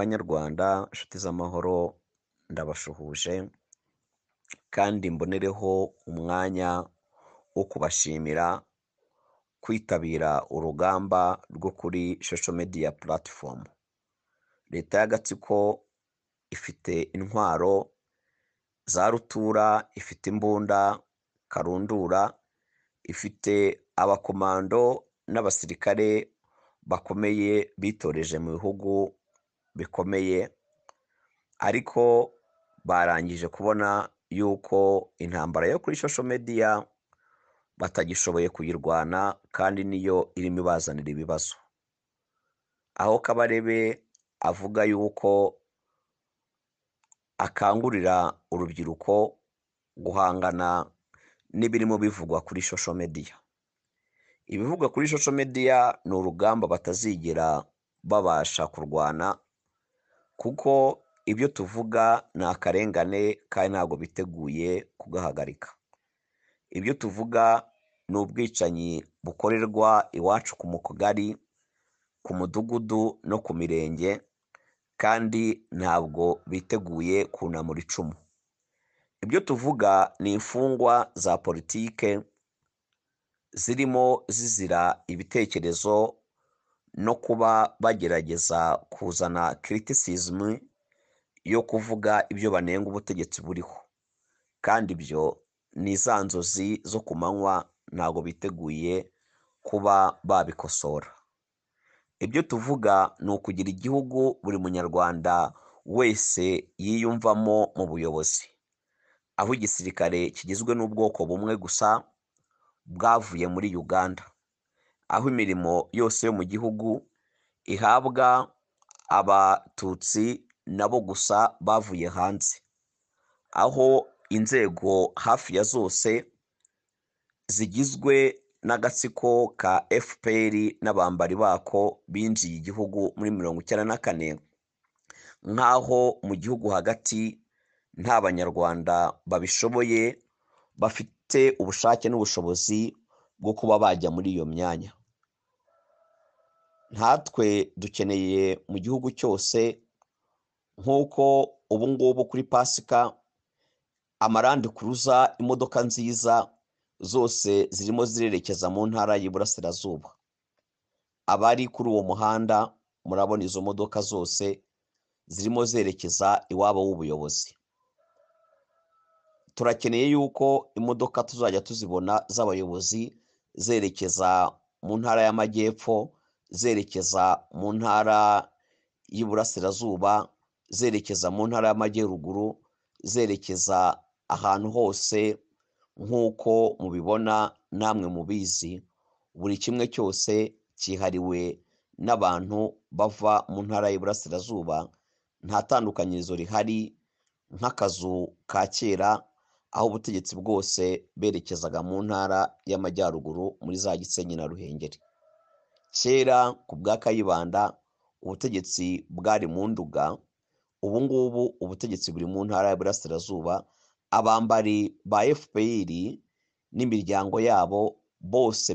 Banyarwanda nshuti z'amahoro ndabashuhuje kandi mbonereho umwanya wo kubashimira kwitabira urugamba rwo kuri social media platform. Leta y'agatsiko ifite intwaro za rutura, ifite imbunda karundura, ifite abakomando n'abasirikare bakomeye bitoreje mu bihugu bikomeye, ariko barangije kubona yuko intambara yo kuri social media batagishoboye kuyirwana kandi niyo irimo ibazanira ibibazo. Aho Kabarebe avuga yuko akangurira urubyiruko guhangana n'ibirimo bivugwa kuri social media. Ibivugwa kuri social media ni urugamba batazigera babasha kurwana, kuko ibyo tuvuga ni akarengane kandi ntabwo biteguye kugahagarika. Ibyo tuvuga ni ubwicanyi bukorerwa iwacu ku kagari, ku mudugudu no ku mirenge, kandi ntabwo biteguye kunamura icumu. Ibyo tuvuga ni imfungwa za politike zirimo zizira ibitekerezo no kuba bagerageza kuzana criticism yo kuvuga ibyo banenga ubutegetsi buriho, kandi ibyo ni za nzozi zo ku manywa, ntabwo biteguye kuba babikosora. Ibyo tuvuga ni ukugira igihugu buri munyarwanda wese yiyumvamo mu buyobozi, aho igisirikare kigizwe n'ubwoko bumwe gusa bwavuye muri Uganda, aho imirimo yose yo mu gihugu ihabwa abatutsi nabo gusa bavuye hanze, aho inzego hafi ya zose zigizwe n'agatsiko ka FPR n'abambari bako binjiye igihugu muri 1994, nk'aho mu gihugu hagati nta banyarwanda babishoboye bafite ubushake n'ubushobozi bwo kuba bajya muri iyo myanya. Natwe dukeneye mu gihugu cyose, nk'uko ubu ngubu kuri Pasika amarandi kuruza, imodoka nziza zose zirimo zirerekeza mu ntara y'Iburasirazuba. Abari kuri uwo muhanda murabona izo modoka zose zirimo zerekeza iwabo w'ubuyobozi. Turakeneye yuko imodoka tuzajya tuzibona z'abayobozi zerekeza mu ntara y'Amajyepfo, zerekeza mu ntara y'Iburasirazuba, zerekeza mu ntara y'Amajyaruguru, zerekeza ahantu hose nk'uko mubibona namwe mubizi. Buri kimwe cyose cyihariwe n'abantu bava mu ntara y'Iburasirazuba, nta tandukanyirizo rihari nk'akazu ka kera aho ubutegetsi bwose berekezaga mu ntara y'Amajyaruguru muri za Gisenyi na Ruhengeri. Kera ku bwa Kayibanda ubutegetsi bwari mu Nduga, ubu ngubu ubutegetsi buri mu ntara y'Iburasirazuba. Abambari ba FPR n'imiryango yabo bose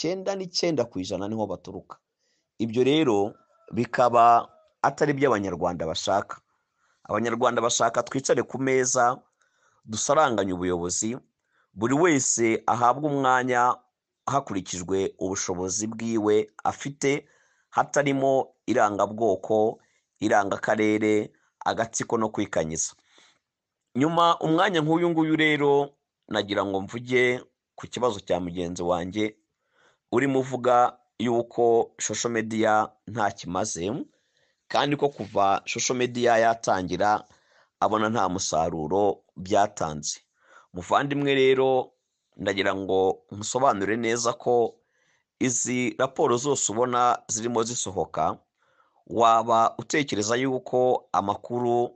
99% niho baturuka. Ibyo rero bikaba atari byo abanyarwanda bashaka. Abanyarwanda bashaka twicare ku meza dusaranganye ubuyobozi, buri wese ahabwa umwanya hakurikijwe ubushobozi bwiwe afite, hatarimo irangabwoko, irangakarere, agatsiko no kwikanyiza. Nyuma umwanya nk'uyu nguyu rero nagira ngo mvuge ku kibazo cya mugenzi wanjye urimo uvuga yuko social media nta kimaze, kandi ko kuva social media yatangira abona nta musaruro byatanze. Muvandimwe rero ndagira ngo musobanure neza ko izi raporo zose ubona zirimo zisohoka, waba utekereza yuko amakuru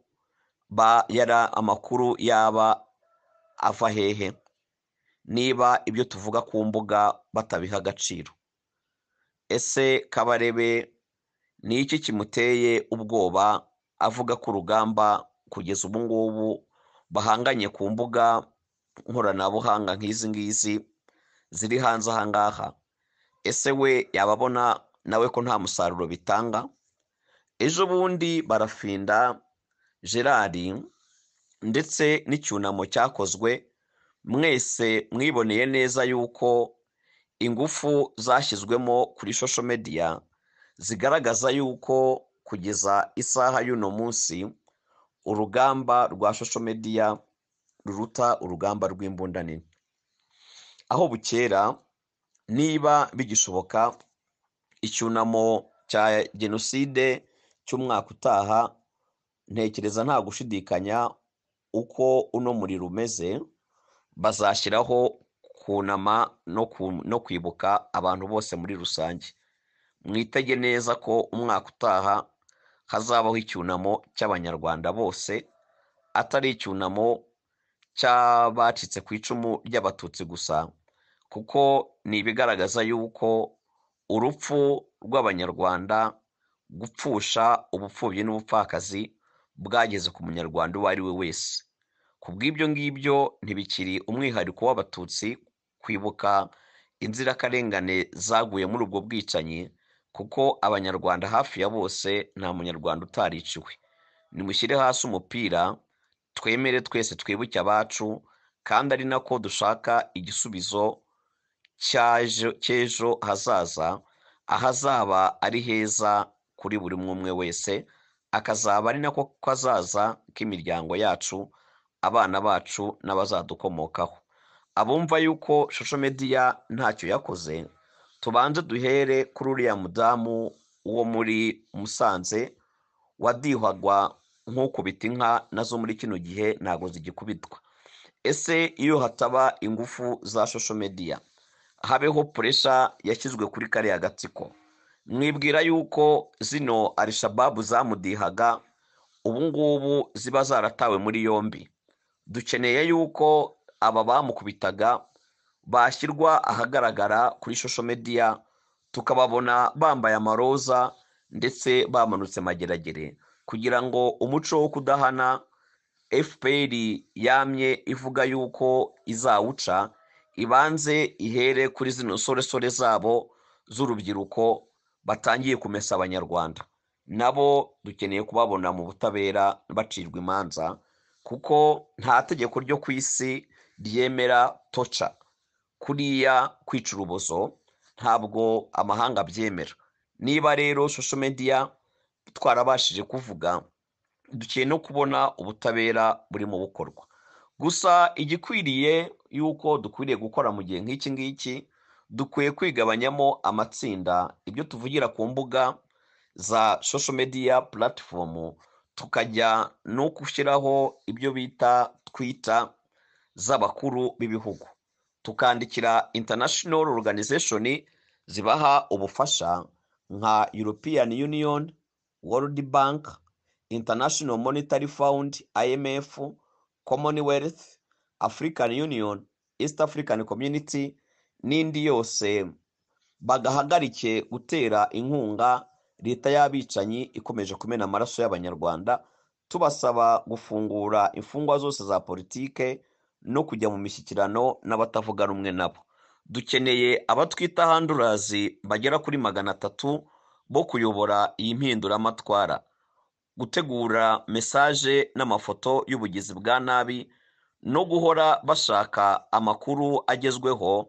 yaba ava hehe niba ibyo tuvuga ku mbuga batabiha agaciro? Ese Kabarebe ni iki kimuteye ubwoba avuga ko urugamba kugeza ubu ngubu bahanganye ku mbuga nkoranabuhanga nk'izi ngizi ziri hanze aha ngaha? Ese we yababona nawe ko nta musaruro bitanga? ejo bundi barafinda Gerard ndetse n'icyunamo cyakozwe, mwese mwiboneye neza yuko ingufu zashyizwemo kuri social media zigaragaza yuko kugeza isaha y'uno munsi urugamba rwa social media ruruta urugamba rw'imbunda nini. Aho bukera niba bigishoboka icyunamo cya jenoside cy'umwaka utaha, ntekereza nta gushidikanya uko uno muriro umeze bazashyiraho kunama no kwibuka abantu bose muri rusange. Mwitege neza ko umwaka utaha hazabaho icyunamo cy'abanyarwanda bose, atari icyunamo cy'abacitse ku icumu ry'abatutsi gusa, kuko ni ibigaragaza yuko urupfu rw'abanyarwanda, gupfusha ubupfubyi n'ubupfakazi bwageze ku munyarwanda uwo ari we wese. Ku bw'ibyo ngibyo ntibikiri umwihariko w'abatutsi kwibuka inzirakarengane zaguye muri ubwo bwicanyi, kuko abanyarwanda hafi ya bose nta munyarwanda utariciwe. Nimushyire hasi umupira, twemere twese twibuke abacu, kandi ari nako dushaka igisubizo cy'ejo hazaza, ahazaba ari heza kuri buri umwe wese, akazaba ari nako kazaza k'imiryango yacu, abana bacu n'abazadukomokaho. Abumva yuko social media ntacyo yakoze, tubanze duhere kuri uriya mudamu wo muri Musanze wadihwagwa nk'ukubita inka, nazo muri kino gihe ntago zigikubitwa. Ese iyo hataba ingufu za social media, habeho pressure yashyizwe kuri kariya gatsiko, mwibwira yuko zino Al-Shabaab zamudihaga ubu ngubu ziba zaratawe muri yombi? Dukeneye yuko aba bamukubitaga bashyirwa ahagaragara kuri social media, tukababona bambaye amaroza ndetse bamanutse mageragere, kugira ngo umuco wo kudahana FPR yamye ivuga yuko izawuca ibanze ihere kuri zino soresore zabo z'urubyiruko batangiye kumesa abanyarwanda. Nabo dukeneye kubabona mu butabera bacirwa imanza, kuko nta tegeko ryo ku isi ryemera toca, kuriya kwica urubozo ntabwo amahanga abyemera. Niba rero social media twarabashije kuvuga, dukeneye no kubona ubutabera burimo bukorwa. Gusa igikwiriye yuko dukwiriye gukora mu gihe nk'iki ngiki, dukwiye kwigabanyamo amatsinda, ibyo tuvugira ku mbuga za social media platform, tukajya no gushyiraho ibyo bita Twitter z'abakuru b'ibihugu, tukandikira international organization zibaha ubufasha nka European Union, World Bank, International Monetary Fund, IMF, Commonwealth, African Union, East African Community n'indi yose, bagahagarike gutera inkunga leta y'abicanyi ikomeje kumena amaraso y'abanyarwanda, tubasaba gufungura imfungwa zose za politike no kujya mu mishyikirano n'abatavuga rumwe nabo. Dukeneye abatwita handurazi bagera kuri 300 bo kuyobora iyi mpinduramatwara, gutegura message n'amafoto y'ubugizi bwa nabi, no guhora bashaka amakuru agezweho,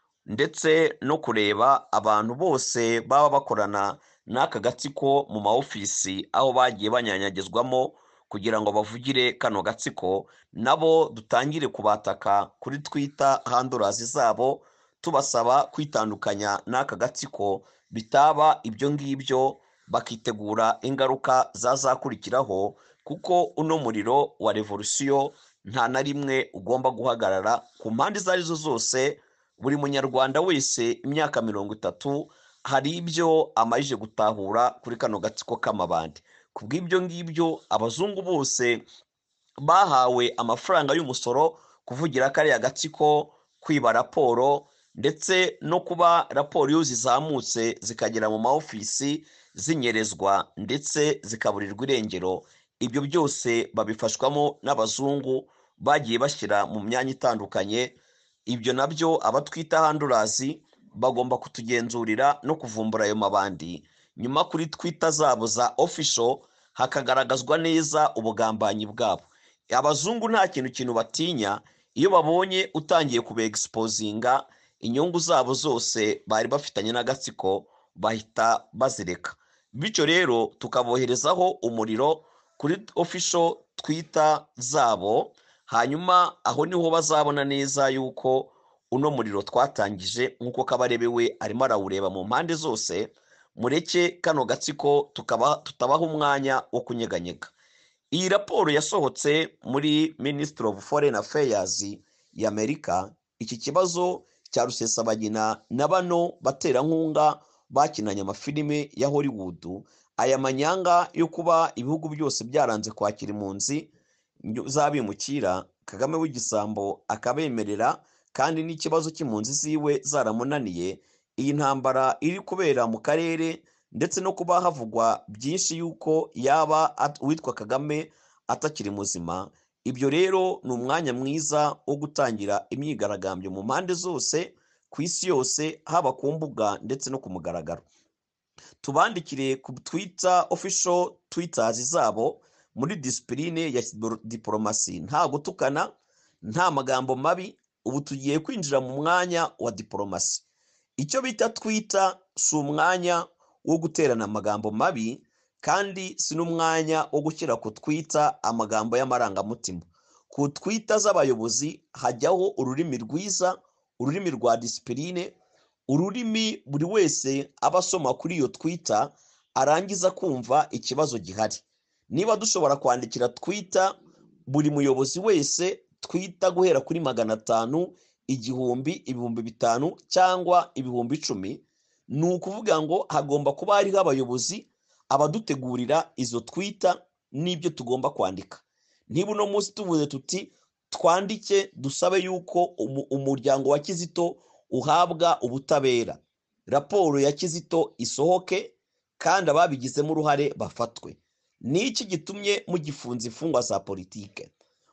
ndetse no kureba abantu bose baba bakorana n'aka gatsiko mu maofisi aho bagiye banyanyagizwamo, kugira ngo bavugire kano gatsiko, nabo dutangire kubataka kuri Twitter handurazi zabo, tubasaba kwitandukanya n'aka gatsiko, bitaba ibyo ngibyo bakitegura ingaruka zazakurikiraho, kuko uno muriro wa revolution nta na rimwe ugomba guhagarara ku mpande izo arizo zose. Buri munyarwanda wese imyaka 30 hari ibyo amajije gutahura kuri kano gatsiko k'amabandi. Ku bw'ibyo ngibyo abazungu bose bahawe amafaranga y'umusoro kuvugira kariya gatsiko, kwiba raporo, ndetse no kuba raporo iyo zizamutse zikagera mu maofisi zinyerezwa ndetse zikaburirwa irengero. Ibyo byose babifashwamo n'abazungu bagiye bashyira mu myanya itandukanye. Ibyo nabyo abatwita handurazi bagomba kutugenzurira no kuvumbura ayo mabandi nyuma kuri Twitter zabo za official hakagaragazwa neza ubugambanyi bwabo. Abazungu nta kintu batinya, iyo babonye utangiye kubexposinga inyungu zabo zose bari bafitanye n'agatsiko bahita bazireka. Bityo rero tukaboherezaho umuriro kuri official Twitter zabo, hanyuma aho niho bazabona neza yuko uno muriro twatangije nk'uko Kabarebe we arimo arawureba mu mpande zose. Mureke kano gatsiko tutabaha umwanya wo kunyeganyega. Iyi raporo yasohotse muri Ministry of Foreign Affairs y'Amerika. Iki kibazo cya Rusesabagina na bano baterankunga bakinanye amafilime ya Hollywood, aya manyanga yo kuba ibihugu byose byaranze kwakira impunzi z'abimukira, Kagame w'igisambo akabemerera, kandi n'ikibazo cy'impunzi ziwe zaramunaniye. Iyi ntambara iri kubera mu karere ndetse no kuba havugwa byinshi yuko yaba witwa Kagame atakiri muzima. Ibyo rero ni umwanya mwiza wo gutangira imyigaragambyo mu mpande zose ku isi yose, haba ku mbuga ndetse no ku mugaragaro. Tubandikire ku Twitter official Twitoze zabo muri discipline ya diplomasi, nta gutukana, nta magambo mabi. Ubu tugiye kwinjira mu mwanya wa diplomasi. Icyo bita Twitter si umwanya wo guterana amagambo mabi, kandi si n'umwanya wo gushyira ku Twitter amagambo y'amarangamutima. Ku Twitter z'abayobozi hajyaho ururimi rwiza, ururimi rwa discipline, ururimi buri wese abasoma kuri iyo Twitter arangiza kumva ikibazo gihari. Niba dushobora kwandikira Twitter buri muyobozi wese Twitter guhera kuri 500, 1000, 5000 cyangwa 10,000, ni ukuvuga ngo hagomba kuba hariho abayobozi abadutegurira izo Twitter n'ibyo tugomba kwandika. Niba uno munsi tuvuze tuti twandike dusabe yuko umuryango wa Kizito uhabwa ubutabera, raporo ya Kizito isohoke kandi ababigizemo uruhare bafatwe, niki gitumye mugifunza imfungwa za politike?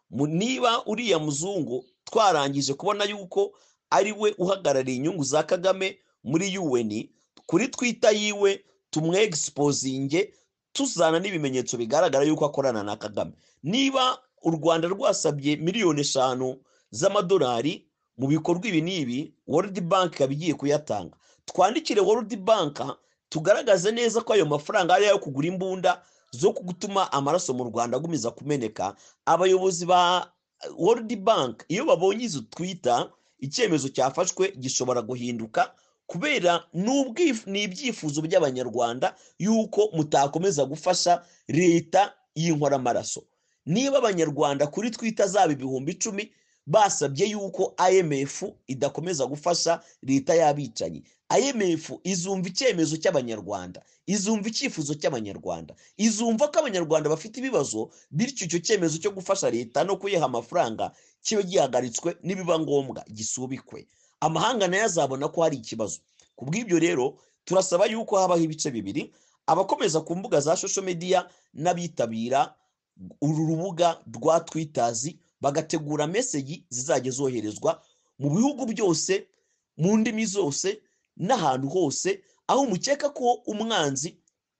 Niba uriya muzungu twarangije kubona yuko ari we uhagarariye inyungu za Kagame muri UN, kuri Twitter yiwe tumwexposinge tuzana n'ibimenyetso bigaragara yuko akorana na Kagame. Niba u Rwanda rwasabye miliyoni 5 z'amadolari mu bikorwa ibi n'ibi, World Bank yabigiye kuyatanga, twandikire World Bank tugaragaze neza ko ayo mafaranga ari ayo kugura imbunda zo gutuma amaraso mu Rwanda agumiza kumeneka. Abayobozi ba World Bank iyo babonye izo Twitter, icyemezo cyafashwe gishobora guhinduka, kubera n'ibyifuzo by'abanyarwanda yuko mutakomeza gufasha leta y'inkora amaraso. Niba abanyarwanda kuri Twitter zaba 10,000 basabye yuko IMF idakomeza gufasha leta y'abicanyi, IMF izumva icyemezo cy'abanyarwanda, izumva icyifuzo cy'abanyarwanda, izumva ko abanyarwanda bafite ibibazo, bityo icyo cyemezo cyo gufasha leta no kuyiha amafaranga kibe gihagaritswe, nibiba ngombwa gisubikwe. Amahanga nayo azabona ko hari ikibazo. Kubw'ibyo rero turasaba yuko habaho ibice bibiri: abakomeza ku mbuga za social media n'abitabira uru rubuga rwa Twitoze bagategura message zizajya zoherezwa mu bihugu byose, mu ndimi zose, n'ahantu hose aho mukeka ko umwanzi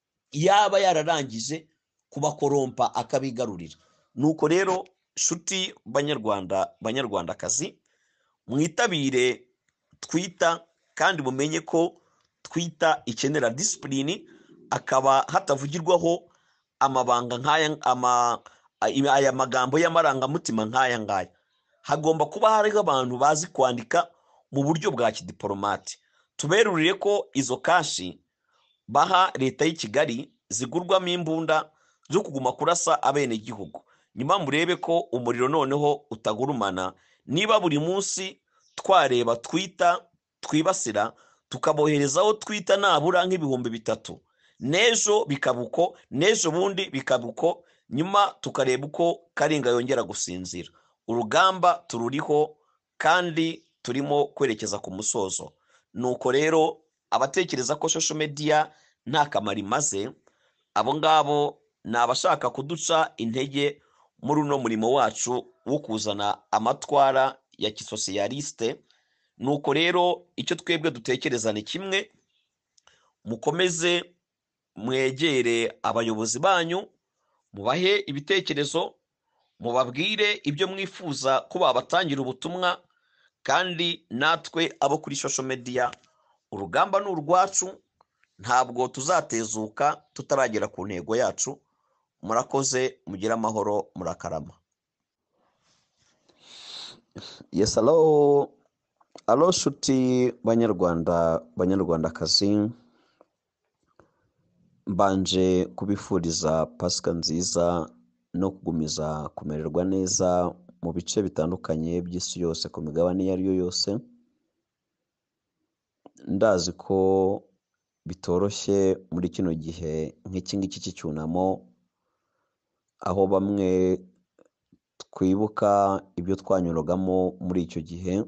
yaba yararangije kubakorompa akabigarurira. Nuko rero shuti banyarwandakazi, mwitabire Twitter kandi mumenye ko Twitter ikenera discipline, akaba hatavugirwaho amabanga nk'aya aya magambo y'amarangamutima nk'aya ngaya. Hagomba kuba hariho abantu bazi kwandika mu buryo bwa kidiplomate. Tuberurire ko izo kashi baha leta y'i Kigali zigurwamo imbunda zo kuguma kurasa abene gihugu. Nyuma murebe ko umuriro noneho utagurumana. Niba buri munsi twareba Twitter twibasira tukaboherezaho Twitter nabura nk'ibihumbi 3, nejo bikabuko, nejo bundi bikabuko, nyuma tukareba uko Karinga yongera gusinzira. Urugamba tururiho kandi turimo kwerekeza ku musozo. Nuko rero abatekereza ko social media nta kamaro imaze, abo ngabo ni abashaka kuduca intege muri uno murimo wacu wo kuzana amatwara ya kisosiyaliste. Nuko rero icyo twebwe dutekereza ni kimwe: mukomeze mwegere abayobozi banyu, mubahe ibitekerezo, mubabwire ibyo mwifuza ko babatangira ubutumwa, kandi natwe abo kuri social media urugamba ni urwacu, ntabwo tuzatezuka tutaragera ku ntego yacu. Murakoze, mugire amahoro, murakarama. Yes, alo shuti banyarwanda, banyarwandakazi, mbanje kubifuriza Pasika nziza no kugumiza kumererwa neza mu bice bitandukanye by'isi yose, ku migabane iyo ari yo yose. Ndazi ko bitoroshye muri kino gihe nk'iki ngiki cy'icyunamo, aho bamwe twibuka ibyo twanyuragamo muri icyo gihe,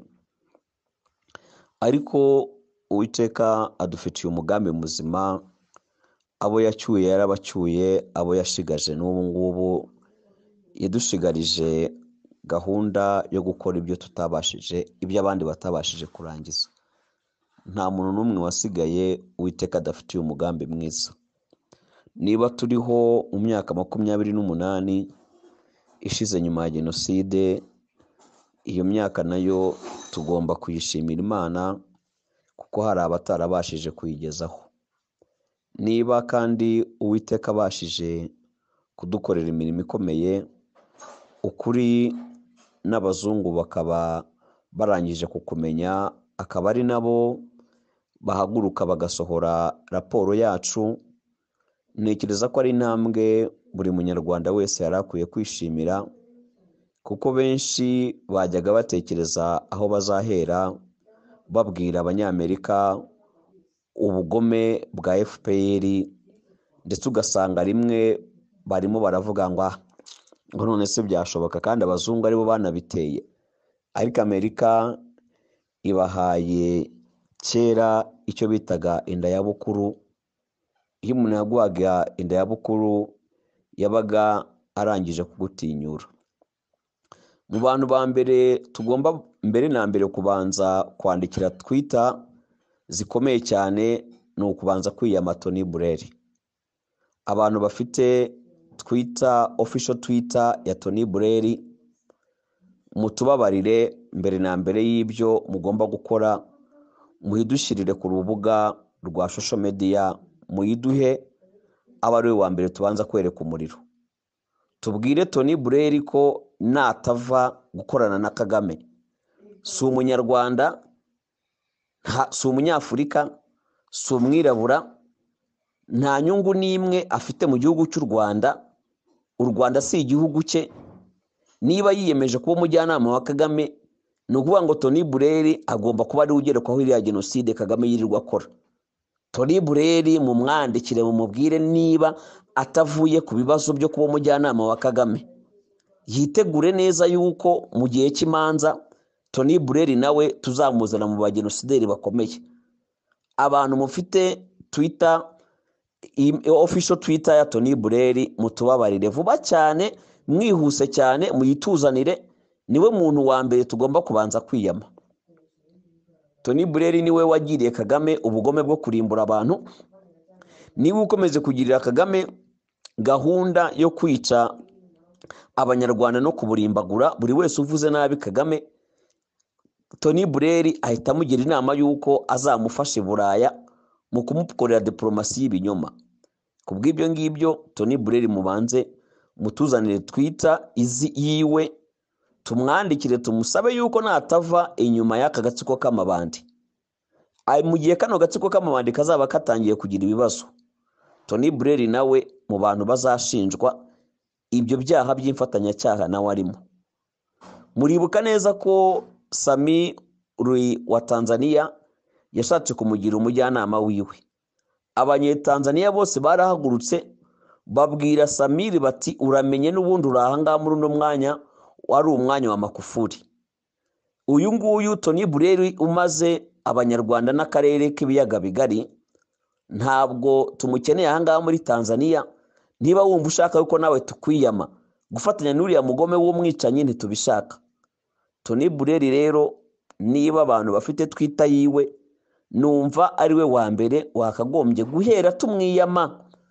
ariko Uwiteka adufitiye umugambi muzima. Abo yacyuye yarabacyuye, abo yashigaje n'ubu ngubu yadushigarije gahunda yo gukora ibyo tutabashije, ibyo abandi batabashije kurangiza. Nta muntu n'umwe wasigaye Uwiteka adafitiye umugambi mwiza. Niba turiho mu myaka 28 ishize nyuma ya Jenoside, iyo myaka nayo tugomba kuyishimira Imana, kuko hari abatarabashije kuyigezaho. Niba kandi Uwiteka abashije kudukorera imirimo ikomeye, ukuri n'abazungu bakaba barangije kukumenya, akaba ari nabo bahaguruka bagasohora raporo yacu, ntekereza ko ari intambwe buri munyarwanda wese yari akwiye kwishimira, kuko benshi bajyaga batekereza aho bazahera babwira Abanyamerika ubugome bwa FPR, ndetse ugasanga rimwe barimo baravuga ngo none se byashoboka, kandi abazungu aribo banabiteye. Ariko Amerika ibahaye kera icyo bitaga inda ya bukuru. Iyo umuntu yaguhaga inda ya bukuru yabaga arangije kugutinyura. Mu bantu ba mbere tugomba mbere na mbere kubanza kwandikira Twitter zikomeye cyane ni ukubanza kwiyama Tony Bureri. Abantu bafite Twitter, official Twitter ya Tony Bureri, mutubabarire mbere na mbere y'ibyo mugomba gukora, muhidushirire ku rubuga rwa social media, muyiduhe aba ari we wa mbere tubanza kwereka umuriro. Tubwire Tony Bureri ko natava gukorana na Kagame, si umunyarwanda, si umunyafurika, si umwirabura, nta nyungu n'imwe afite mu gihugu cy'u Rwanda. U Rwanda si igihugu cye. Niba yiyemeje kuba umujyanama wa Kagame, ni ukuvuga ngo Tony Bureri agomba kuba ari ugerekwaho iriya Jenoside Kagame yirirwa akora. Tony Bureri mumwandikire, mumubwire niba atavuye ku bibazo byo kuba umujyanama wa Kagame, yitegure neza yuko mu gihe cy'imanza Tony Bureri nawe tuzamuzana mu bagenosideri bakomeye. Abantu mufite Twitter, official Twitter ya Tony Bureri, mutubabarire vuba cyane, mwihuse cyane, muyituzanire. Niwe muntu wa mbere tugomba kubanza kwiyama. Tony Bureri niwe wagiriye Kagame ubugome bwo kurimbura abantu. Niwe ukomeze kugirira Kagame gahunda yo kwica Abanyarwanda no kuburimbagura. Buri wese uvuze nabi Kagame, Tony Bureri ahita amugira inama yuko azamufasha Buraya mu kumukorera diplomasi y'ibinyoma. Kubw'ibyo ngibyo Tony Bureri mubanze mutuzanire Twitter izi yiwe, tumwandikire tumusabe yuko natava inyuma y'aka gatsiko k'amabandi. Mu gihe kano gatsiko k'amabandi kazaba katangiye kugira ibibazo, Tony Bureri nawe mu bantu bazashinjwa ibyo byaha by'imfatanyacyaha nawe arimo. Muribuka neza ko Sami wa Tanzania yashatse kumugira umujyanama wiwe. Abanyetanzania bose barahagurutse babwira Samiri bati uramenye n'ubundi urahanga muri uno mwanya wari umwanya wa Makufuri. Uyu nguyu Tony Bureri umaze Abanyarwanda n'akarere k'ibiyaga bigari, ntabwo tumukeneye ahangaha muri Tanzania. Niba wumva ushaka yuko nawe tukwiyama gufatanya n'uriya mugome w'umwicanyi, ntitubishaka. Tony Bureri rero, niba abantu bafite Twitter yiwe, numva ari we wa mbere wakagombye guhera tumwiyama,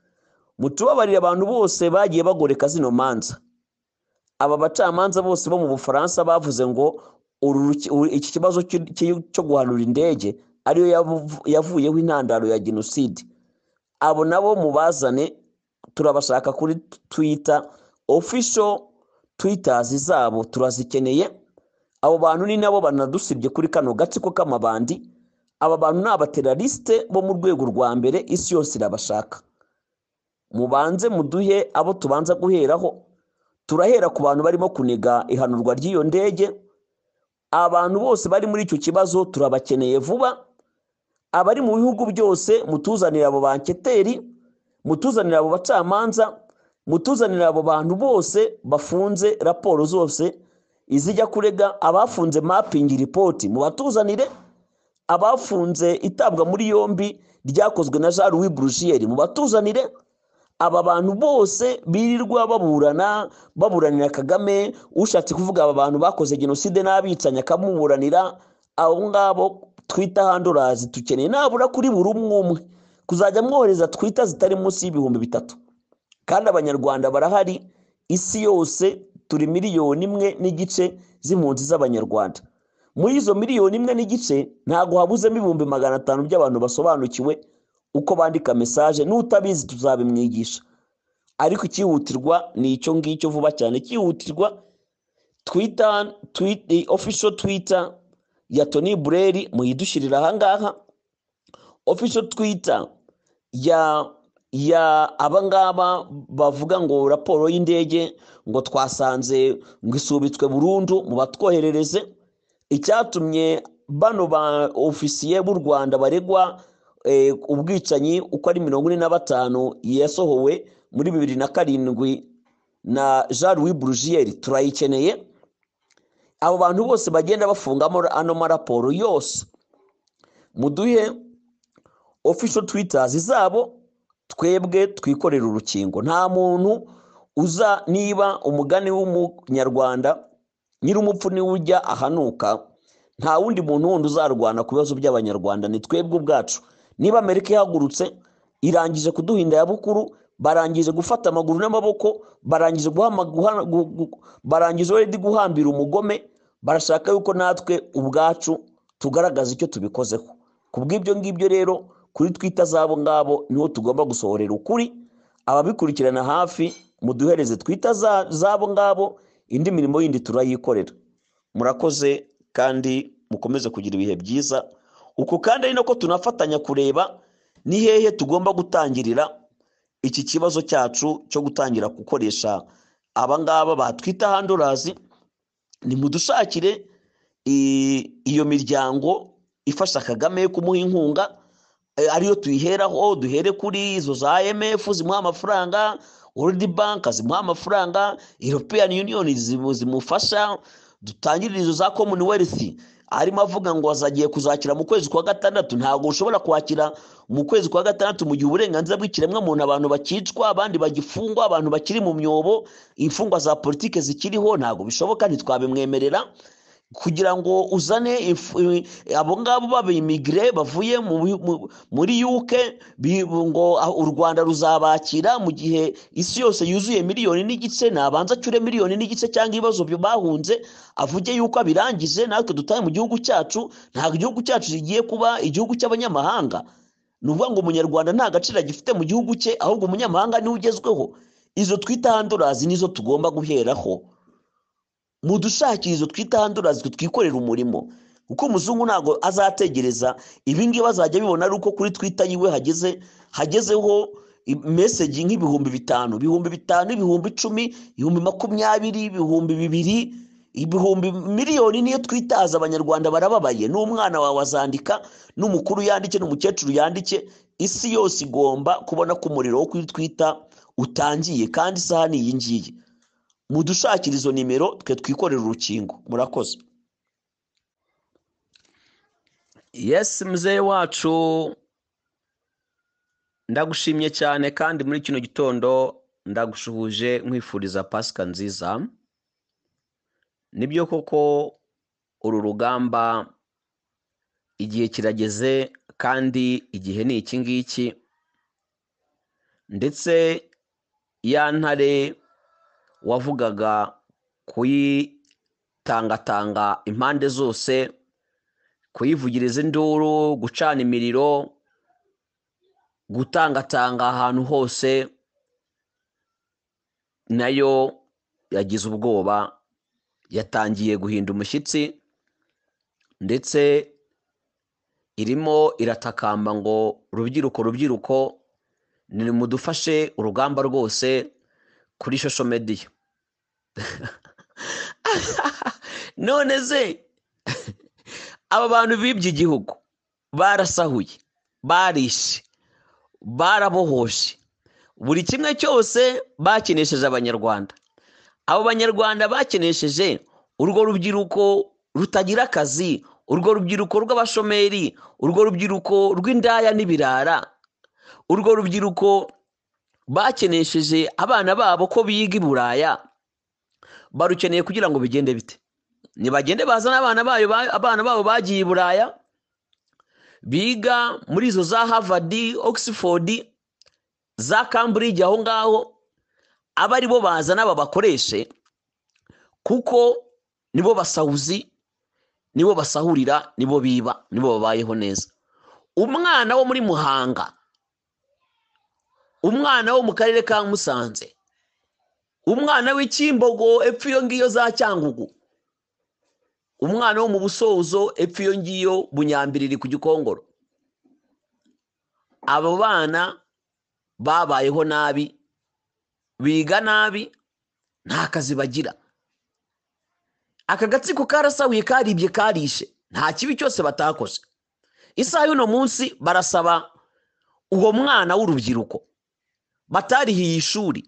mutubabarire abantu bose bagiye bagoreka zino manza. Aba bacamanza bose bo mu Bufaransa bavuze ngo iki kibazo cyo guhanura indege ariyo yavuyeho intandaro ya genocide. Abo nabo mubazane, turabashaka kuri Twitter, official Twitoze zabo turazikeneye. Abo bantu ni nabo banadusibye kuri kano gatsiko k'amabandi. Aba bantu ni abateroriste bo mu rwego rwa mbere, isi yose irabashaka. Mubanze muduhe abo tubanza guheraho. Turahera ku bantu barimo kunega ihanurwa ry'iyo ndege. Abantu bose bari muri icyo kibazo turabakeneye vuba. Abari mu bihugu byose mutuzanira abo banketeri, mutuzanira abo bacamanza, mutuzanira abo bantu bose bafunze raporo zose izijya kurega. Abafunze mapping report mubatuzanire. Abafunze itabwa muri yombi ryakozwe na Jean Louis Brugier mubatuzanire. Aba bantu bose birirwa baburanira Kagame, ushatse kuvuga aba bantu bakoze genocide n'abicanya akamuburanira, abo ngabo twita handurazi tukeneye nabura kuri buri umwe kuzajya mwohereza twita zitari munsi y'ibihumbi 3. Kandi abanyarwanda barahari, isi yose turi 1.5 z'impunzi z'abanyarwanda. Muri izo 1.5 ntago habuzemo 500,000 by'abantu basobanukiwe uko bandika message. N'utabizi tuzabimwigisha, ariko ikihutirwa ni icyo ngicyo vuba cyane. Ikihutirwa official Twitter ya Tony Bureri muyidushirira ahangaha. Official Twitter ya abangaba bavuga ngo raporo y'indege ngo twasanze ngo isubitswe burundu, mu batwoherereze. Icyatumye bano ba ofisiye b'u Rwanda baregwa ubwicanyi uko ari 45 yasohowe muri 2007 na Jean Louis Brugier turayikeneye. Abo bantu bose bagenda bafungamo ano maraporo yose muduhe official Twitoze zabo, twebwe twikorera urukingo. Nta muntu uza, niba umugani w'umunyarwanda nyir'umupfu ni ujya ahanuka, nta wundi muntu wundi uzarwana ku bibazo by'abanyarwanda, ni twebwe ubwacu. Niba Amerika ihagurutse irangije kuduhinda ya bukuru, barangije gufata amaguru n'amaboko, barangije guhambira umugome, barashaka yuko natwe ubwacu tugaragaza icyo tubikozeho. Kubw'ibyo ngibyo rero kuri Twitter zabo ngabo niho tugomba gusohorera ukuri. Ababikurikirana hafi muduhereze Twitter zabo ngabo, indi mirimo yindi turayikorera. Murakoze kandi mukomeze kugira ibihe byiza. Uko kandi ari nako tunafatanya kureba ni hehe tugomba gutangirira iki kibazo cyacu cyo gutangira gukoresha abangaba batwita handurazi. Ni mudushakire iyo miryango ifasha Kagame kumuha inkunga, ariyo tuyiheraho. Duhere kuri izo za IMF zimuha amafaranga, World Bank zimuha amafaranga, European Union zimufasha. Dutangirira izo za Commonwealth arimo avuga ngo azagiye kuzakira mu kwezi kwa 6. Ntago ushobora kwakira mu kwezi kwa 6 mu gihe uburenganzira bw'ikiremwa muntu abantu bakicwa, abandi bagifungwa, abantu bakiri mu myobo, imfungwa za politike zikiriho. Ntago bishoboka, ntitwabimwemerera. Kugira ngo uzane abo ngabo b'immigré bavuye muri UK ngo u Rwanda ruzabakira mu gihe isi yose yuzuye 1.5 miliyoni, nabanza cyure 1.5 miliyoni cyangwa ibibazo byo bahunze avuge yuko abirangije, natwe dutaye mu gihugu cyacu. Ntabwo igihugu cyacu kigiye kuba igihugu cy'abanyamahanga. Nuvuga ngo umunyarwanda nta gaciro gifite mu gihugu cye, ahubwo umunyamahanga ni ugezweho. Izo twita handurazi nizo tugomba guheraho. Mudushakirizo twita handurazi twikorera umurimo, kuko umuzungu ntago azategereza. Ibingi bazajya bibona ari uko kuri Twitter yiwe hagezeho message nk'ibihumbi 5, 1000, 10,000, 20,000, 2,000, ibihumbi miliyoni. Niyo twitaza abanyarwanda barababaye. N'umwana wawe azandika, n'umukuru yandike, n'umukecuru yandike. Isi yose igomba kubona ko umuriro wo kuri Twitter utangiye, kandi isaha ni iyi ngiyi. Mudushakira izo nimero twe twikorera urukingo. Murakoze. Yes mzee wacu, ndagushimye cyane kandi muri kino gitondo ndagushuhuje nkwifuriza Pasika nziza. Nibyo koko uru rugamba igihe kirageze, kandi igihe ni iki ngiki. ndetse ya ntare wavugaga kuyitangatanga impande zose, kuyivugiriza induru, gucana imiriro, gutangatanga ahantu hose, nayo yagize ubwoba, yatangiye guhinda umushyitsi, ndetse irimo iratakamba ngo rubyiruko nimudufashe urugamba rwose kuri social media. None se aba bantu bibye igihugu, barasahuye, barishe, barabohoshe, buri kimwe cyose bakenesheje abanyarwanda. Abo banyarwanda bakenesheje urwo rubyiruko rutagira akazi, urwo rubyiruko rw'abashomeri, urwo rubyiruko rw'indaya n'ibirara, urwo rubyiruko bakenesheje abana babo ko biga i Buraya, barukeneye kugira ngo bigende bite? Nibagende bazana abana babo bagiye i Buraya, biga muri izo za Harvard, Oxford, za Cambridge, aho ngaho aba ari bo bazana babakoreshe, kuko nibo basahuzi, nibo basahurira, nibo biba, nibo babayeho neza. Umwana wo muri Muhanga, umwana wo mu karere ka Musanze, umwana w'Ikimbogo epfo iyo ngiyo za Cyangugu, umwana wo mu Busozo epfo iyo ngiyo Bunyambiriri ku Gikongoro, abo bana babayeho nabi, biga nabi, nta kazi bagira. Aka gatsiko karasahuye, karibye, karishe, nta kibi cyose batakoze. Isaha y'uno munsi barasaba uwo mwana w'urubyiruko batarihiye ishuri,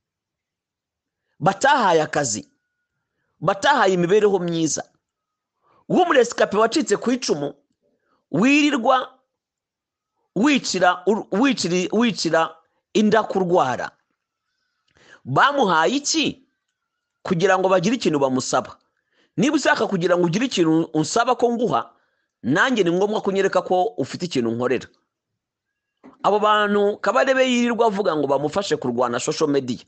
batahaye akazi, batahaye imibereho myiza, w'umuresikape wacitse ku icumu, wirirwa wicira inda kurwara, bamuhaye iki kugira ngo bagire ikintu bamusaba? Niba ushaka kugira ngo ugire ikintu unsaba ko nguha, nanjye ni ngombwa kunyereka ko ufite ikintu nkorera. Abo bantu Kabarebe yirirwa avuga ngo bamufashe kurwana social media,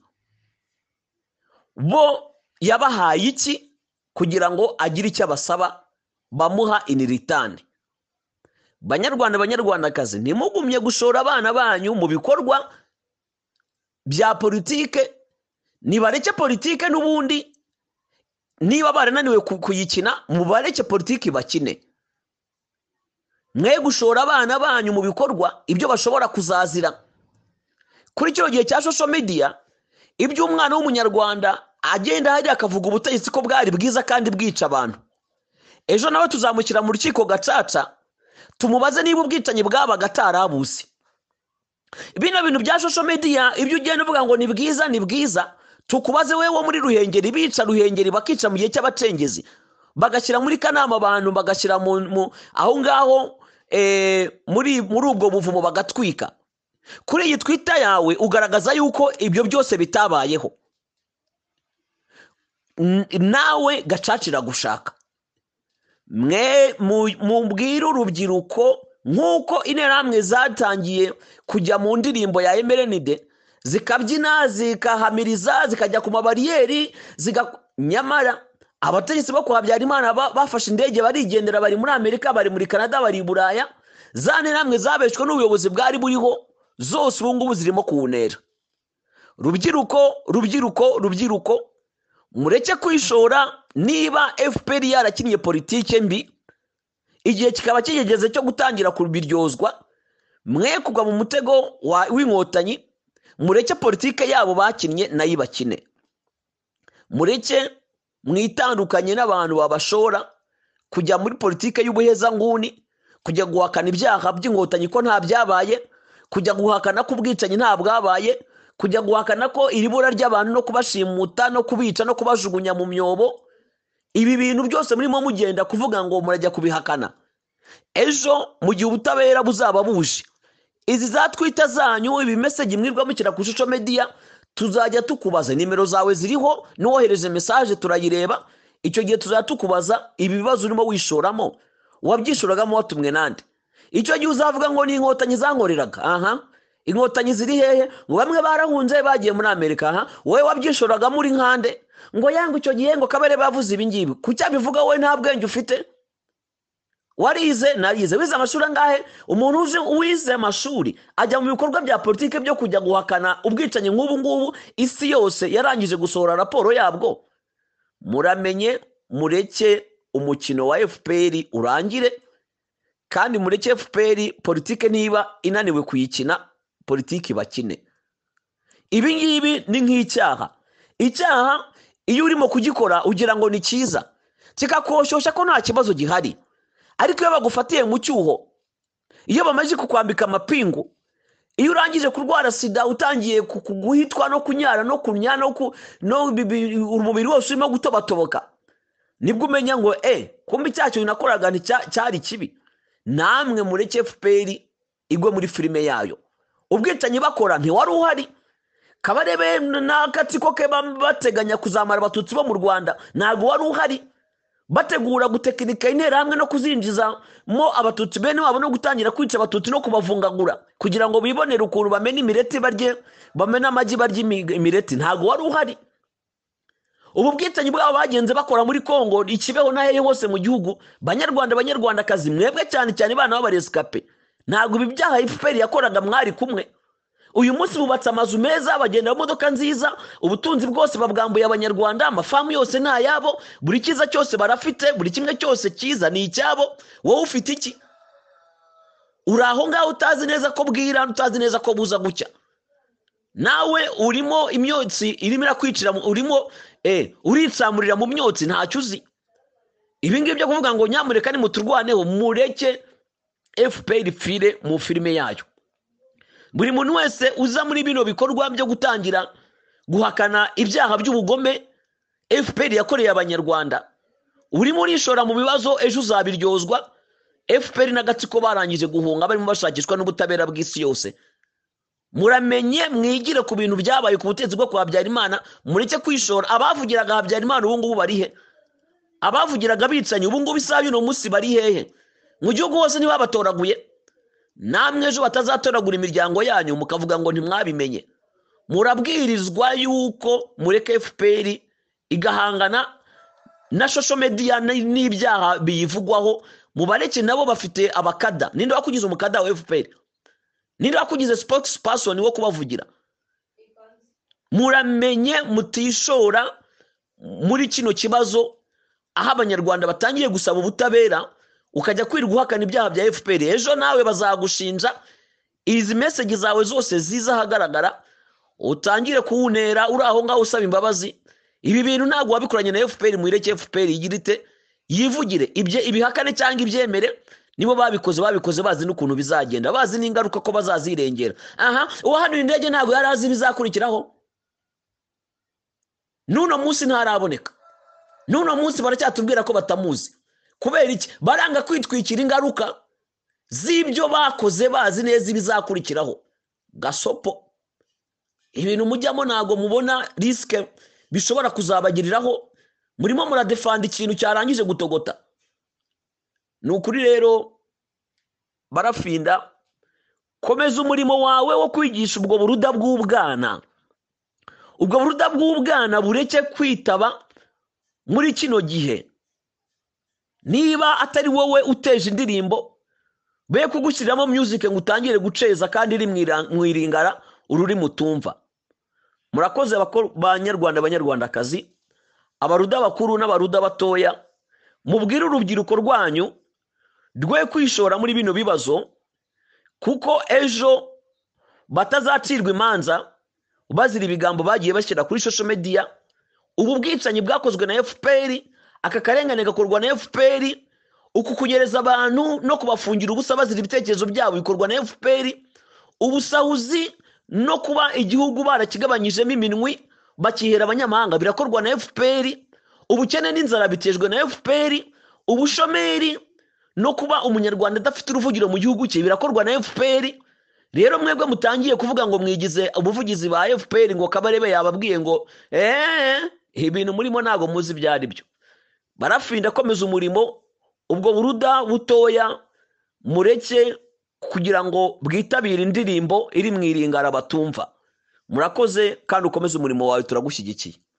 bo yabahaye iki kugira ngo agire icyo abasaba bamuha in return? Banyarwandakazi, ntimugumye gushora abana banyu mu bikorwa bya politike, nibareke politike n'ubundi. Niba barananiwe kuyikina, mubareke politiki bakine. Mwe gushora abana banyu mu bikorwa ibyo bashobora kuzazira. Kuri cyo gihe cya social media, ibyo umwana w'umunyarwanda agenda hari akavuga ubutegetsi ko bwari bwiza kandi bwica abantu, ejo nawe tuzamukira mu rukiko gacaca tumubaze niba ubwicanyi bwabaga atarabuzi. Bino bintu bya social media, ibyo ugenda uvuga ngo ni bwiza, tukubaze wewe muri Ruhengeri, bica Ruhengeri bakica mu gihe cy'abacengezi, bagashyira muri Kanama abantu, bagashyira aho ngaho muri ubwo buvumo bagatwika. Kuri iyi Twitter yawe ugaragaza yuko ibyo byose bitabayeho. Nawe gacacira gushaka. Mwe mubwira urubyiruko, nk'uko interahamwe zatangiye kujya mu ndirimbo ya Emerenide, zikabyina, zikahamiriza, zikajya ku mabariyeri, nyamara abategetsi bo kwa Habyarimana bafashe indege barigendera, bari muri Amerika, bari muri Canada, bari i Buraya. Za nterahamwe zabeshwe n'ubuyobozi bwari buriho, zose ubu ngubu zirimo kuwunera. Rubyiruko, mureke kwishora. Niba FPR yarakinnye politike mbi, igihe kikaba kigeze cyo gutangira kubiryozwa, mwe kugwa mu mutego w'inkotanyi, mureke politike yabo bakinnye nayo bakine. Mureke mwitandukanye n'abantu babashora kujya muri politike y'ubuheza nguni, kujya guhakana ibyaha by'inkotanyi ko nta byabaye, kujya guhakana ko ubwicanyi nta bwabaye, kujya guhakana ko iribura ry'abantu no kubashimuta no kubica no kubajugunya mu myobo. Ibi bintu byose murimo mugenda kuvuga ngo murajya kubihakana, ejo mu gihe ubutabera buzaba buje, izi za Twitter zanyu, ibi message mwirwa mukira ku social media, tuzajya tukubaza. Nimero zawe ziriho, n'uwohereje message turayireba. Icyo gihe tuzajya tukubaza ibi bibazo urimo wishoramo, wabyishoragamo watumwe nande. Icyo gihe uzavuga ngo ni inkotanyi zankoreraga, inkotanyi ziri hehe? ngo bamwe barahunze bagiye muri Amerika. wowe wabyishoraga muri nkande ngo yanga icyo gihe ngo Kabare bavuze ibi ngibi, kucya bivuga wowe nta bwenge ufite? warize? narize. wize amashuri angahe? umuntu wize amashuri ajya mu bikorwa bya politike byo kujya guhakana ubwicanyi nk'ubu ngubu isi yose yarangije gusohora raporo yabwo. muramenye, mureke umukino wa FPR urangire, kandi mureke FPR politike niba inaniwe kuyikina, politiki bakine. ibi ngibi ni nk'icyaha. icyaha iyo urimo kugikora ugira ngo ni cyiza, kikakoshosha ko nta kibazo gihari, ariko iyo bagufatiye mu cyuho, iyo bamaze kukwambika amapingu, iyo urangije kurwara sida, utangiye guhitwa no kunyara no kunya umubiri wose urimo gutobatoboka, nibwo umenya ngo kumbe icyaha nakoraga cyari kibi. namwe mureke FPR igwe muri filime yayo. ubwicanyi bakora ntiwari uhari. Kabarebe n'agatsiko ke bateganya kuzamara abatutsi bo mu Rwanda ntabwo wari uhari. bategura gutekinika interahamwe no kuzinjizamo abatutsi bene wabo no gutangira kwica abatutsi no kubavungagura kugira ngo bibonere ukuntu bamena imireti bamena amagi barya imireti. ntabwo wari uhari. ubu bwicanyi bwabo bagenze bakora muri Kongo, ikibeho na hehe hose mu gihugu. banyarwandakazi mwebwe cyane cyane bana b'abaresikape, ntabwo ibi byaha FPR yakoraga mwari kumwe. uyu munsi bubatse amazu meza, bagenda mu modoka nziza, ubutunzi bwose babwambuye abanyarwanda, amafamu yose ni ayabo, buri kiza cyose barafite, buri kimwe cyose cyiza ni icyabo. wowe ufite iki? uri aho ngaho utazi neza ko bwira, utazi neza ko buza gucya. nawe urimo imyotsi irimo irakwicira, urimo uritsamurira mu myotsi, ntacyo uzi. ibi ngibi byo kuvuga ngo nyamureka nimuturwaneho, mureke FPR ipfire mu filime yayo. buri muntu wese uza muri bino bikorwa byo gutangira guhakana ibyaha by'ubugome FPR yakoreye abanyarwanda, urimo urishora mu bibazo, ejo uzabiryozwa. FPR n'agatsiko barangije guhunga, barimo bashakishwa n'ubutabera bw'isi yose. muramenye, mwigire ku bintu byabaye ku butegetsi bwo kwa Habyarimana, mureke kwishora. abavugiraga Habyarimana ubu ngubu bari he? abavugiraga bicanyi ubu ngubu isaha y'uno munsi bari hehe? mu gihugu hose ntibabatoraguye. namwe ejo batazatoragura imiryango yanyu mukavuga ngo ntimwabimenye. murabwirizwa yuko mureke FPR igahangana na social media n'ibyaha biyivugwaho. mubareke nabo bafite abakada. ninde wakugize umukada wa FPR? ninde wakugize spokesperson wo kubavugira? muramenye, mutishora muri kino kibazo aho abanyarwanda batangiye gusaba ubutabera, ukajya kwirirwa uhakana ibyaha bya FPR. ejo nawe bazagushinja, izi message zawe zose ziza ahagaragara, utangire kuwunera uri aho ngaho usaba imbabazi. ibi bintu ntabwo wabikoranye na FPR. mwireke FPR igirite yivugire ibihakane cyangwa ibyemere. nibo babikoze bazi n'ukuntu bizagenda, bazi n'ingaruka ko bazazirengera. uwahanuye indege ntabwo yari azi bizakurikiraho. n'uno munsi ntaraboneka. n'uno munsi baracyatubwira ko batamuzi. kubera iki? baranga kwitwikira ingaruka z'ibyo bakoze, bazi neza ibizakurikiraho. gasopo ibintu mujyamo ntabwo mubona risike bishobora kuzabagiriraho. murimo muradefanda ikintu cyarangije gutogota. ni ukuri rero barafinda, komeza umurimo wawe wo kwigisha ubwo buruda bw'ubwana. ubwo buruda bw'ubwana bureke kwitaba muri kino gihe. niba atari wowe uteje indirimbo, be kugushyiriramo music ngo utangire guceza kandi iri mwiringara ururi mutumva. murakoze banyarwanda, banyarwandakazi, abaruda bakuru n'abaruda batoya, mubwire urubyiruko rwanyu rwe kwishora muri bino bibazo, kuko ejo batazacirwa imanza bazira ibigambo bagiye bashyira kuri social media. ubu bwicanyi bwakozwe na FPR, aka karengane gakorwa na FPR, uku kugereza abantu no kubafungira ubusa bazira ibitekerezo byabo bikorwa na FPR, ubusahuzi no kuba igihugu barakigabanyijemo iminwi bakihera abanyamahanga birakorwa na FPR, ubukene n'inzara bitejwe na FPR, ubushomeri no kuba umunyarwanda adafite uruvugiro mu gihugu cye birakorwa na FPR. rero mwebwe mutangiye kuvuga ngo mwigize ubuvugizi ba FPR, ngo Kabarebe yababwiye ngo ibintu murimo ntago muzi byari byo. barafinda, komeza umurimo. ubwo buruda butoya mureke kugira ngo bwitabire indirimbo iri mu iringara batumva. Murakoze kandi ukomeze umurimo wawe, turagushyigikiye.